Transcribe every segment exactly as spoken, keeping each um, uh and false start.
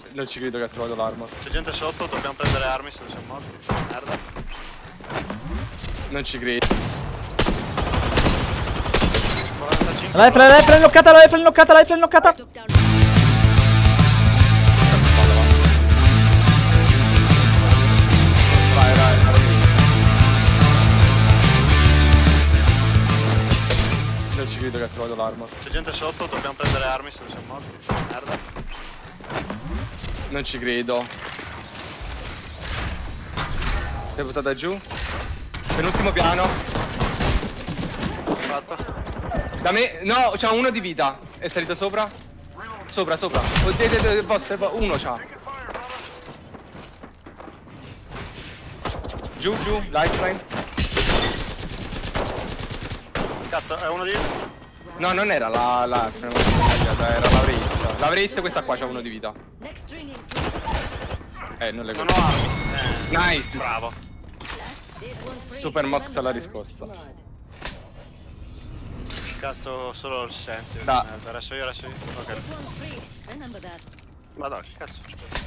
non ci credo che ha trovato l'arma. C'è gente sotto, dobbiamo prendere armi se non siamo morti. Merda. Non ci credo. quarantacinque. Lifeline, lifeline knockata, lifeline knockata, lifeline knockata. Vai, vai, vai. Non ci credo che ha trovato l'arma. C'è gente sotto, dobbiamo prendere armi se non siamo morti. Merda. Non ci credo. Sei buttata giù? Penultimo piano. Fatto. Da me. No, c'ha uno di vita. È salito sopra? Sopra, sopra. Oh, de, de, de, vostre, uno c'ha. Giù, giù, lifeline. Cazzo, è uno di... No, non era la... la era la Wraith. La Wraith, questa qua c'ha uno di vita. Eh, non le Non colgo. ho armi. Eh, Nice. bravo. Super Mox alla risposta. Cazzo, solo il senti. Da. Eh, adesso io, adesso io. Ok. Ma dai, che cazzo.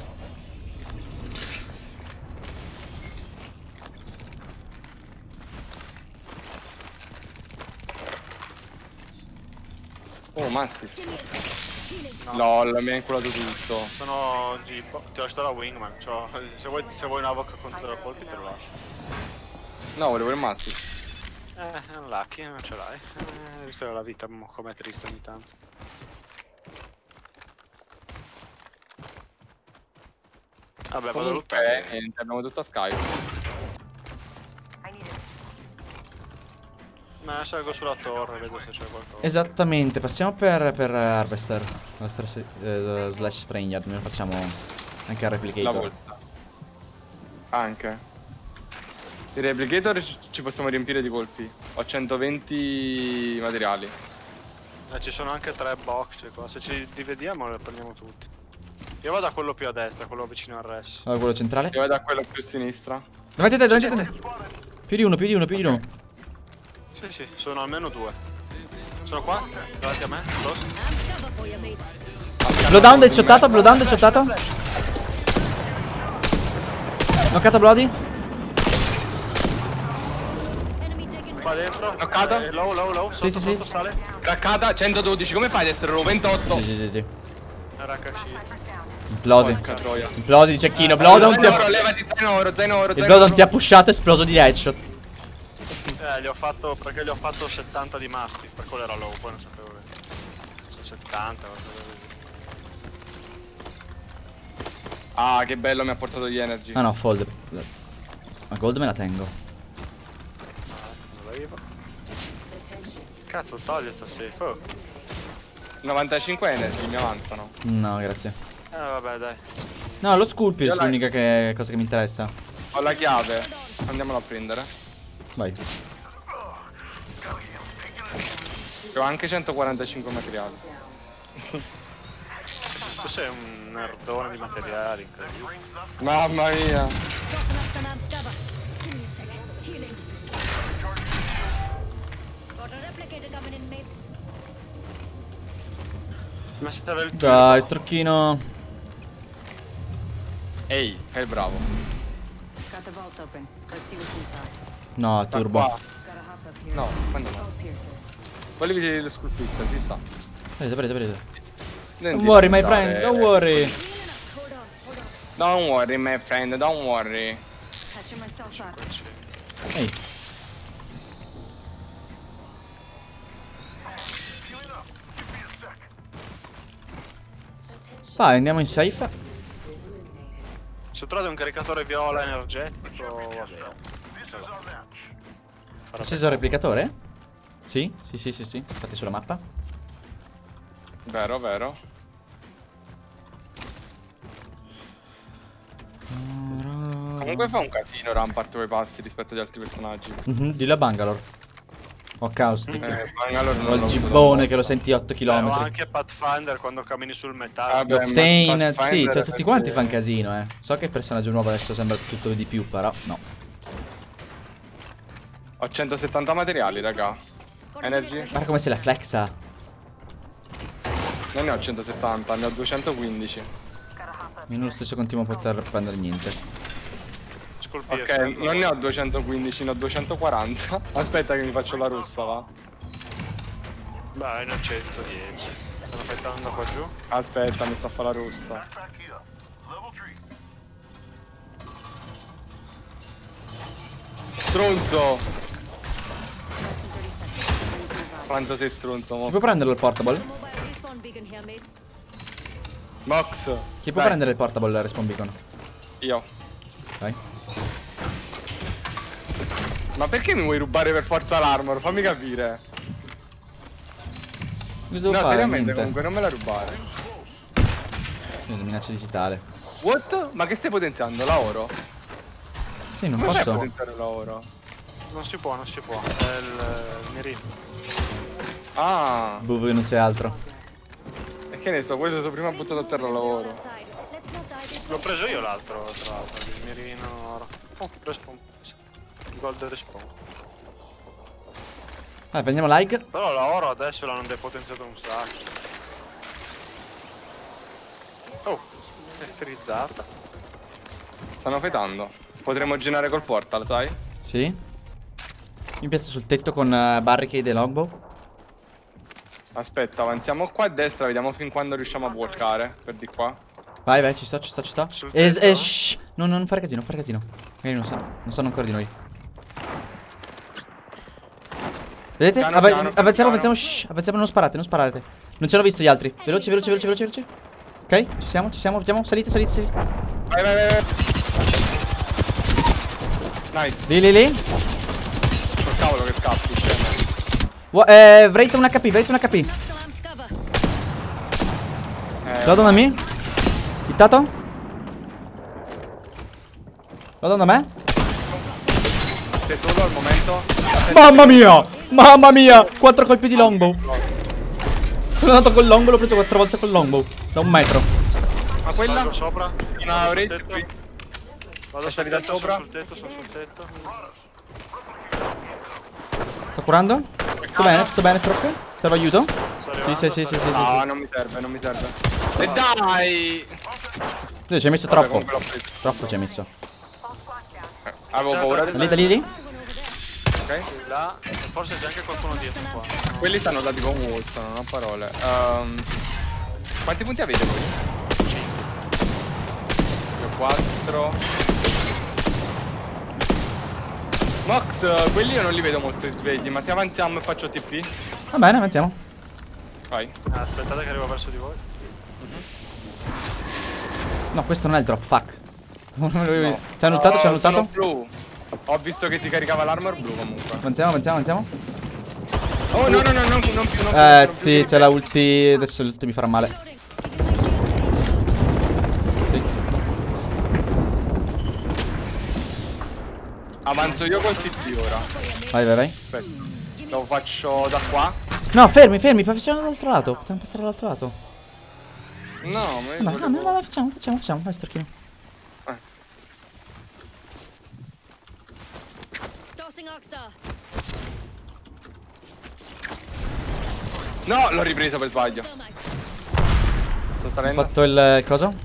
Oh, Massi. No. LOL, mi ha inculato tutto. Sono Gibbo. Ti ho lasciato la Wingman. C'ho... Se vuoi, se vuoi una Avoc contro colpi te lo lascio. No, volevo il Massi. Eh, è un lucky, non ce l'hai. Eh, visto che la vita com'è triste ogni tanto. Vabbè, vado a Comunque, lottare. niente, abbiamo tutto a Sky. Ma salgo sulla torre, vedo se c'è qualcosa. Esattamente, passiamo per, per Harvester. Nostra eh, slash Stranger, almeno facciamo anche il La replicator. volta. Anche. Il replicator ci possiamo riempire di colpi. Ho centoventi materiali. Eh, ci sono anche tre box qua. Se ci divediamo le prendiamo tutti. Io vado a quello più a destra, quello vicino al res. Allora, quello centrale. Io vado a quello più a sinistra. Davanti a te, davanti a te. Più di uno, più di uno, più di uno. Sì, sì, sono almeno due. Sono qua, davanti a me, close. Blowdown del shottato, blowdown del shottato. Knoccato Bloody. Qua dentro. Knockata? Eh, low, low, low. Sotto, sì, sì. sotto, sale. Craccata, centododici, come fai ad essere low? ventotto. Sì, sì, sì, sì. R H C. Implosi. Porca troia. Implosi di cecchino. Blowdown ti Zainoro, ha... levati, Zainoro, Zainoro, Il Blowdown ti ha pushato e esploso di headshot. Eh, gli ho fatto, perché gli ho fatto settanta di mastiff, per quello era low, poi non sapevo che... Sono settanta, qualcosa così. Ah, che bello, mi ha portato di energy. Ah no, fold. Ma gold me la tengo. Ah, non l'avevo. Cazzo, toglie sta safe. Oh. novantacinque energy, mi avanzano. No, grazie. Eh, vabbè, dai. No, lo Sculpir è Io la- l'unica che- cosa che mi interessa. Ho la chiave. Andiamolo a prendere. Vai. Ho anche centoquarantacinque materiali. Tu sei un nerdone di materiali, incredibile. Mamma mia. Ma serve il Dai, strocchino. Ehi, fai il bravo. No, Sta turbo. qua. No, quando no. Volevi lo sculpista, ci sta. Prendete, prendete, prendete. Non Don't ti worry, my lamentare. friend, don't worry. Don't worry, my friend, don't worry. Ehi. Vai, andiamo in safe. Se trovate un caricatore viola energetico, vabbè. Acceso il replicatore? Sì, sì, sì, sì, sì. Infatti sulla mappa. Vero, vero. Comunque fa un casino Rampart coi passi rispetto agli altri personaggi. Mhm, dillo a Bangalore. O Caustic. Eh, Bangalore non O il lo uso gibbone da che lo senti otto Beh, o chilometri. anche Pathfinder quando cammini sul metallo. Vabbè, Octane, ma sì, Pathfinder cioè, tutti quanti perché- fanno casino, eh. So che il personaggio nuovo adesso sembra tutto di più, però no. Ho centosettanta materiali, raga. Energy? Guarda come se la flexa. Non ne ho centosettanta, ne ho duecentoquindici. Io nello stesso continuo a poter prendere niente. Scolpire Ok, sempre. non ne ho duecentoquindici, ne ho duecentoquaranta. Aspetta che mi faccio la russa, va. Dai, ne ho centodieci. Stanno fightando qua giù. Aspetta, mi sto a fare la russa. Stronzo! Quanto sei stronzo, Chi mo. può prendere il portable? Mox! Chi può Dai, prendere il portable respawn beacon? Io. Dai. Ma perché mi vuoi rubare per forza l'armor? Fammi capire. Cosa devo No, fare? seriamente, Niente. comunque, non me la rubare. Io minaccia digitale. What? Ma che stai potenziando? La oro? Sì, non Come fai a posso. potenziare la oro? Non si può, non si può. È il, il mirino. Ah, Boh, che non sei altro. e che ne so, quello che prima buttato a terra lavoro. L'ho preso io l'altro, tra l'altro. Il mirino oro. Oh, respawn. Il gold respawn. Vai, prendiamo like. Però la oro adesso l'hanno depotenziato un sacco. Oh, è frizzata. Stanno fetando. Potremmo genare col portal, sai? Sì. Mi piazzo sul tetto con uh, barricade e longbow. Aspetta, avanziamo qua a destra, vediamo fin quando riusciamo a walkare. Per di qua. Vai, vai, ci sto, ci sto, ci sto. Sul E, tetto? e shh. No, no, non fare casino, non fare casino. Magari non sanno, non sanno ancora di noi. Vedete? Piano, Ava- piano, avanziamo, piano. avanziamo, shh. Avanziamo, non sparate, non sparate. Non ce l'ho visto gli altri. Veloci, veloci, veloci, veloci, veloci. Ok, ci siamo, ci siamo, vediamo. Salite, salite, salite. Vai, vai, vai, vai. Nice. Lì, lì, lì. Col cavolo che scappi, scemo. Wa- eh, Vrate un H P, Vrate un H P. Eh, Lo do da me. Hittato. Lo do da me. sei solo al momento. Mamma mia! Mamma mia! Quattro colpi di longbow. Sono andato col longbow, l'ho preso quattro volte col longbow. Da un metro. Ma quella? Salgo sopra. Una Vado sul orecchia tetto. qui. Vado È sul salita tetto, sopra? sono sul tetto, sono sul tetto. Sto curando? Tutto bene, tutto bene, Stroke? Serve aiuto? Sto Sì, arrivando, sì, sì, sto sì, sì, No, sì. non mi serve, non mi serve. E dai! Tu ci hai messo Vabbè, troppo. comunque l'ho preso. Troppo ci hai messo. Eh, Avevo Certo, paura Da di... lì, da lì, lì? Ok. Là, e forse c'è anche qualcuno dietro qua. Quelli stanno da tipo Wilson, non ho parole. Ehm, quanti punti avete voi? Io quattro. Mox, quelli io non li vedo molto svegli, ma se avanziamo e faccio T P. Va bene, avanziamo. Vai. Ah, aspettate che arrivo verso di voi. No, questo non è il drop, fuck. No. Ci hanno ultato, ci hanno Oh, sono ultato. blu. Ho visto che ti caricava l'armor blu comunque. Avanziamo, avanziamo, avanziamo. Oh no no no, non più, non più, non più. Eh, non più, sì, non c'è la ulti. Adesso l'ulti mi farà male. Sì. Avanzo io col T P ora. Vai, vai, vai. Aspetta. Lo faccio da qua. No, fermi, fermi, facciamo dall'altro lato. Possiamo passare dall'altro lato. No, ma io Vabbè, no, volevo- no, no, facciamo, facciamo, facciamo. Vai, Storchino. No, l'ho ripreso per sbaglio. Sto Ho salendo. fatto il, il coso.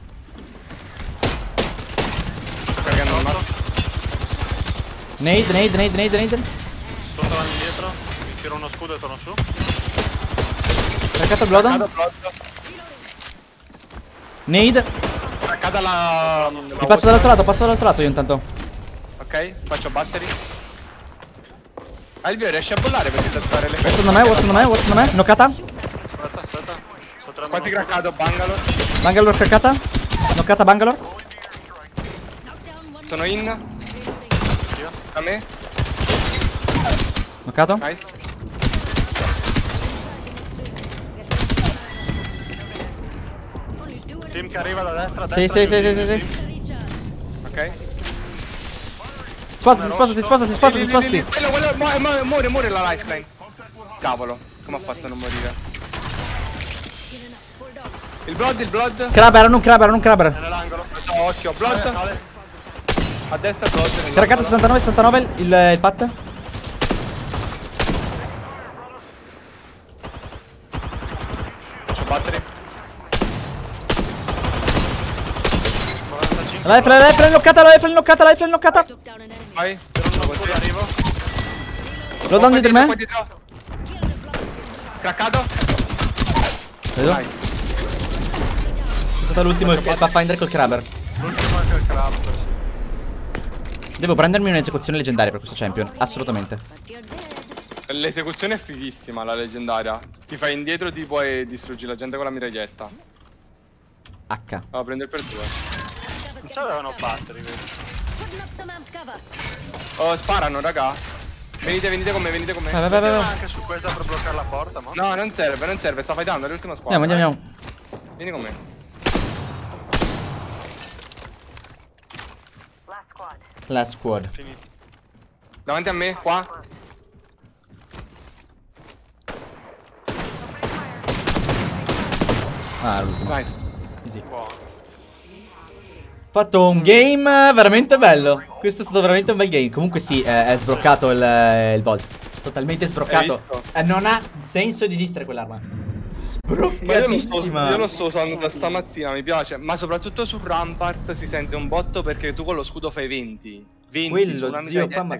Sto caricando il mazzo. Nade, nade, nade, nade, nade. Sto tornando indietro. Mi tiro uno scudo e torno su. Caricato il blood. Cado blood. Nade. Cada la... la Mi passo dall'altro lato, passo dall'altro lato io intanto. Ok, faccio battery. Alvio, riesci a bollare per testare le Watson da me, Watson da me, Watson da me. Noccata. Aspetta, aspetta. Sto tirando Quanti uno craccato Bangalore? Bangalore craccata. Noccata Bangalore. Sono in. Io. Da me. Noccato. Nice. Team che arriva da destra, a Sì, destra. sì, sì, giù, sì, giù, sì, giù. sì. Ok. Spostati, spostati, spostati, spostati, Lì, lì, lì, lì. spostati. Quello, quello, muore, muore, muore, muore la lifeline. Cavolo, come ha fatto a non morire? Il blood, il blood. Crabber, non crabber, non È crabber. nell'angolo. No, occhio, blood. Sale, sale. A destra blood. nell'angolo. Craccato sessantanove, sessantanove il, il pat. Faccio battery. La life, la life, l'ha inloccata, la life, l'ha inloccata, la life, l'ha inloccata. Vai. Per un non full arrivo. Lo down dietro me. Qua dietro. Craccato. Vedo. Nice. È stato l'ultimo il Pathfinder col Crabber. L'ultimo anche il crab. Devo prendermi un'esecuzione leggendaria per questo champion. Assolutamente. L'esecuzione è fighissima, la leggendaria. Ti fai indietro tipo e distruggi la gente con la miraglietta. H. Vado a prendere per due. Non c'avevano battery, vedi? Oh, sparano, raga. Venite, venite con me, venite con me. Vai, vai, vai, vai. Metteva anche su questa per bloccare la porta, ma. No, non serve, non serve, sta fightando, è l'ultima squadra. Andiamo, andiamo, andiamo. Vieni con me. Last squad. Finito. Davanti a me, qua. Ah, l'ultimo. Nice. Easy. Buono. Fatto un game veramente bello. Questo è stato veramente un bel game. Comunque sì, eh, è sbroccato il, il Volt. Totalmente Hai sbroccato. visto? Eh, non ha senso di esistere quell'arma. Ma io lo, sto, Sbroccatissima. io lo sto usando da stamattina, mi piace. Ma soprattutto su Rampart si sente un botto perché tu con lo scudo fai venti. venti su Quello una zio mitraglietta fa ma-